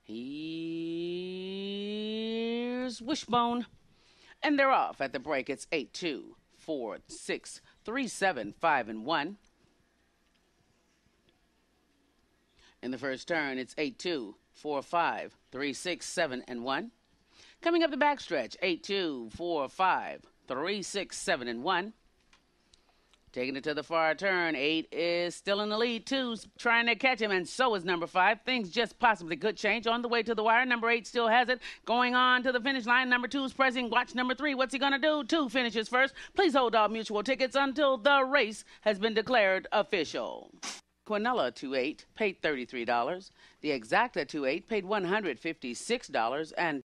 Here's Wishbone. And they're off at the break. It's 8-2, 4, 6, 3, 7, 5, and 1. In the first turn, it's 8-2, 4, 5, 3, 6, 7, and 1. Coming up the backstretch, 8-2, 4, 5, 3, 6, 7, and 1. Taking it to the far turn, 8 is still in the lead. 2's trying to catch him, and so is number 5. Things just possibly could change. On the way to the wire, number 8 still has it. Going on to the finish line, number 2's pressing. Watch number 3. What's he going to do? 2 finishes first. Please hold all mutual tickets until the race has been declared official. Quinella 2-8 paid $33. The Exacta 2-8 paid $156, and